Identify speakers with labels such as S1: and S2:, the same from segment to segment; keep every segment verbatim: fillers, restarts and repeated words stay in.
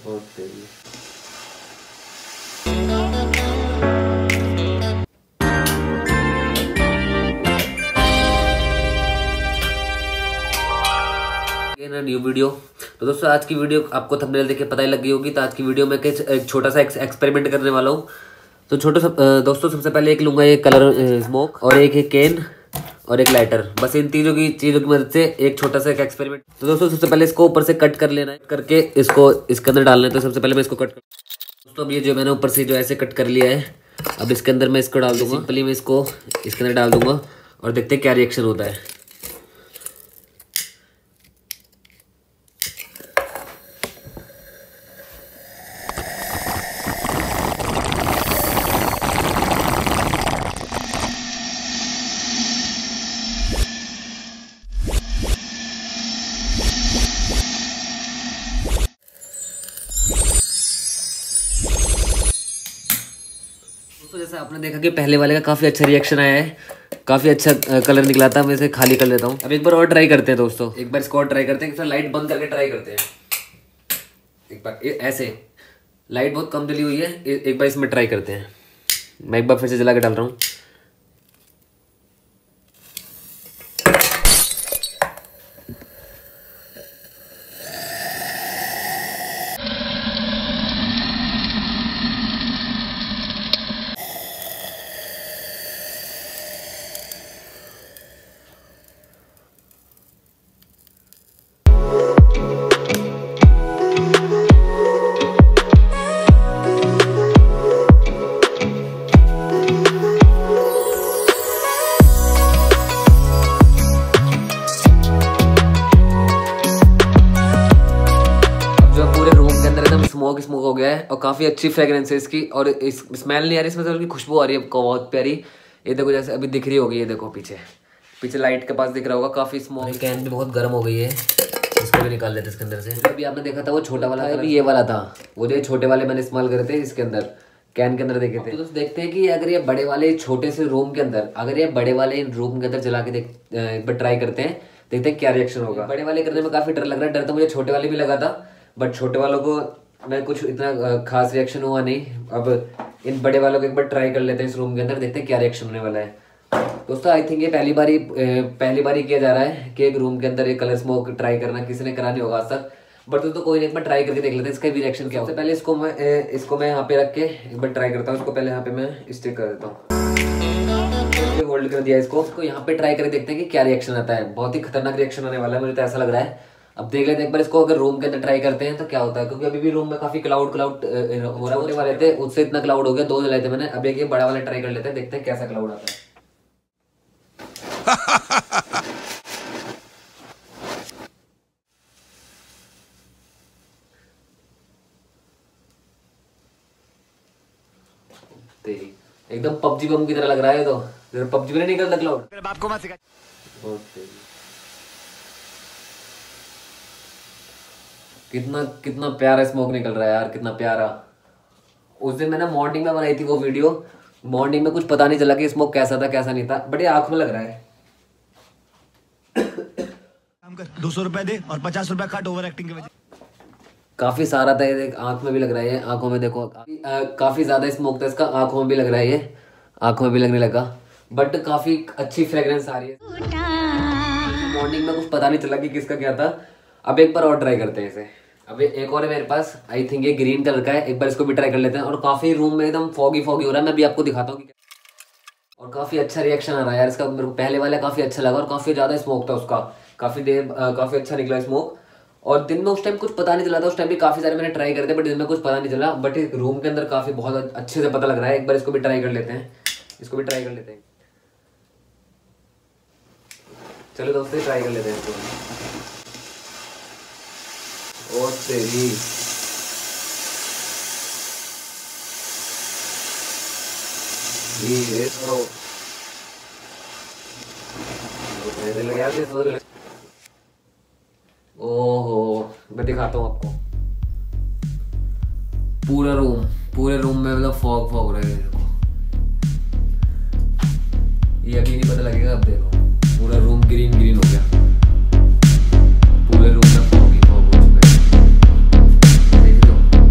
S1: बहुत सही। ना न्यू वीडियो। तो दोस्तों आज की वीडियो आपको थंबनेल देख के पता ही लग गई होगी। तो आज की वीडियो में एक छोटा सा एक्सपेरिमेंट करने वाला हूँ। तो छोटा सा दोस्तों सबसे पहले एक लूंगा ये कलर स्मोक और एक है केन और एक लाइटर। बस इन तीनों की चीज़ों की मदद से एक छोटा सा एक एक्सपेरिमेंट। तो दोस्तों सबसे पहले इसको ऊपर से कट कर लेना है, करके इसको इसके अंदर डालना है। तो सबसे पहले मैं इसको कट कर दोस्तों अब ये जो मैंने ऊपर से जो ऐसे कट कर लिया है, अब इसके अंदर मैं इसको डाल दूंगा। सिंपली मैं इसको इसके अंदर डाल दूंगा और देखते हैं क्या रिएक्शन होता है। तो जैसे आपने देखा कि पहले वाले का काफ़ी अच्छा रिएक्शन आया है, काफ़ी अच्छा कलर निकला था। मैं इसे खाली कर लेता हूँ। अब एक बार और ट्राई करते हैं दोस्तों, एक बार इसको और ट्राई करते हैं। लाइट बंद करके ट्राई करते हैं एक बार ऐसे। लाइट बहुत कम जली हुई है, एक बार इसमें ट्राई करते हैं। मैं एक बार फिर से जला के डाल रहा हूँ। स्मोक स्मोक हो गया है और काफ़ी अच्छी फ्रेग्रेंस है इसकी। और इस स्मेल नहीं आ रही इसमें, तो उसकी खुशबू आ रही है बहुत प्यारी। ये देखो जैसे अभी दिख रही होगी, ये देखो पीछे पीछे लाइट के पास दिख रहा होगा। काफ़ी स्मोक। कैन भी बहुत गर्म हो गई है, इसको भी निकाल लेते इसके अंदर से। अभी आपने देखा था वो छोटा वाला, अभी ये वाला था वो जो छोटे वाले मैंने इस्तेमाल करे थे इसके अंदर, कैन के अंदर देखे थे। तो दोस्तों देखते हैं कि अगर ये बड़े वाले छोटे से रूम के अंदर, अगर ये बड़े वाले रूम के अंदर जला के देख एक बार ट्राई करते हैं, देखते हैं क्या रिएक्शन होगा। बड़े वाले करने में काफ़ी डर लग रहा है। डर तो मुझे छोटे वाले भी लगा था, बट छोटे वालों को मैं कुछ इतना खास रिएक्शन हुआ नहीं। अब इन बड़े वालों को एक बार ट्राई कर लेते हैं इस रूम के अंदर, देखते हैं क्या रिएक्शन होने वाला है। दोस्तों आई थिंक ये पहली बार ही पहली बार ही किया जा रहा है कि एक रूम के अंदर एक कलर स्मोक ट्राई करना, किसी ने करा नहीं होगा आज तक। बट तो कोई नहीं, एक बार ट्राई करके देख लेते हैं इसका भी रिएक्शन क्या होता है। पहले इसको मैं इसको मैं यहाँ पे रख के एक बार ट्राई करता हूँ। इसको पहले यहाँ पे मैं स्टिक कर देता हूँ, होल्ड कर दिया इसको। इसको यहाँ पे ट्राई करके देखते हैं कि क्या रिएक्शन आता है। बहुत ही खतरनाक रिएक्शन आने वाला है, मुझे तो ऐसा लग रहा है। अब देख लेते हैं एक बार इसको, अगर रूम के अंदर ट्राई करते हैं तो क्या होता है। क्योंकि अभी भी रूम में काफी क्लाउड क्लाउड हो रहा होने वाले थे, उससे इतना क्लाउड हो गया। दो जलाए थे मैंने, अब एक ये बड़ा वाला ट्राई कर लेते हैं, देखते हैं कैसा क्लाउड आता है। तेरी एकदम पबजी बम की तरह लग रहा है। तो पबजी में नहीं निकलता क्लाउड। आपको मत सिखा। कितना कितना प्यारा स्मोक निकल रहा है यार, कितना प्यारा। उस दिन मैंने मॉर्निंग में बनाई थी वो वीडियो। मॉर्निंग में कुछ पता नहीं चला कि स्मोक कैसा था कैसा नहीं था, बट ये आंख में लग रहा है।
S2: दो सौ रुपए दे और पचास रुपए काट ओवर एक्टिंग की वजह।
S1: काफी सारा था ये, आंख में भी लग रहा है, आंखों में देखो काफी, आ, काफी ज्यादा स्मोक था इसका। आंखों में भी लग रहा है, ये आंखों में भी लगने लगा। बट काफी अच्छी फ्रेग्रेंस आ रही है। मॉर्निंग में कुछ पता नहीं चला कि किसका क्या था। अब एक बार और ट्राई करते हैं इसे। अब एक और है मेरे पास, आई थिंक ये ग्रीन कलर का है। एक बार इसको भी ट्राई कर लेते हैं। और काफी रूम में एकदम फॉगी फॉगी हो रहा है, मैं भी आपको दिखाता हूँ। और काफी अच्छा रिएक्शन आ रहा है यार इसका। मेरे को पहले वाला काफी अच्छा लगा और काफी ज्यादा स्मोक था उसका, काफी देर काफी अच्छा निकला स्मोक। और दिन में उस टाइम कुछ पता नहीं चला था, उस टाइम भी काफी सारे मैंने ट्राई करते, बट दिन में कुछ पता नहीं चला। बट रूम के अंदर काफी बहुत अच्छे से पता लग रहा है। एक बार इसको भी ट्राई कर लेते हैं, इसको भी ट्राई कर लेते हैं। चलो दोस्तों ट्राई कर लेते हैं इसको। ओ तेरी ये तो ओहो, मैं दिखाता हूँ आपको। पूरा रूम पूरे रूम में मतलब फॉग फॉग रहे हैं। ये अभी नहीं पता लगेगा। अब देखो पूरा रूम ग्रीन ग्रीन हो गया। पूरे रूम में फॉग ही फॉग हो चुका है, देख रहे हो।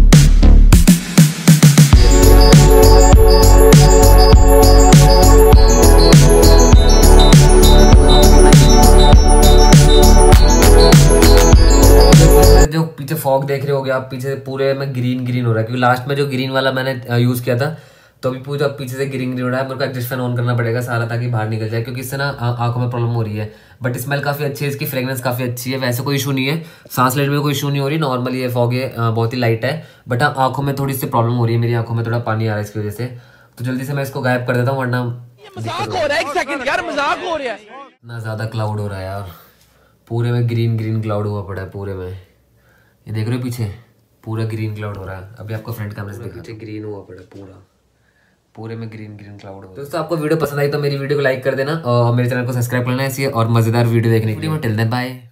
S1: जो पीछे फॉग देख रहे होगे आप, पीछे पूरे में ग्रीन ग्रीन हो रहा है, क्योंकि लास्ट में जो ग्रीन वाला मैंने यूज किया था तो अभी पूरा पीछे से ग्रीन ग्रीन हो रहा है। मेरे को एडजस्ट फैन ऑन करना पड़ेगा सारा ताकि बाहर निकल जाए, क्योंकि इससे ना आंखों में प्रॉब्लम हो रही है। बट स्मेल काफी अच्छी है, इसकी फ्रेग्रेंस काफी अच्छी है, वैसे कोई इशू नहीं है, सांस लेने में कोई इशू नहीं हो रही, नॉर्मल ये फॉग है, बहुत ही लाइट है। बट हाँ आंखों में थोड़ी सी प्रॉब्लम हो रही है, मेरी आंखों में थोड़ा पानी आ रहा है इसकी वजह से। तो जल्दी से मैं इसको गायब कर देता हूँ, वरना
S3: मजाक हो रहा है। एक सेकंड यार, मजाक हो रहा है।
S1: इतना ज्यादा क्लाउड हो रहा है यार, पूरे में ग्रीन ग्रीन क्लाउड हुआ पड़ा है पूरे में। ये देख रहे हो पीछे पूरा ग्रीन क्लाउड हो रहा है। अभी आपको फ्रंट कैमरे से पीछे ग्रीन हुआ पड़ा है, पूरा पूरे में ग्रीन ग्रीन क्लाउड हो। दोस्तों आपको वीडियो पसंद आई तो मेरी वीडियो को लाइक कर देना और मेरे चैनल को सब्सक्राइब करना है ऐसी और मजेदार वीडियो देखने के लिए। Till then bye.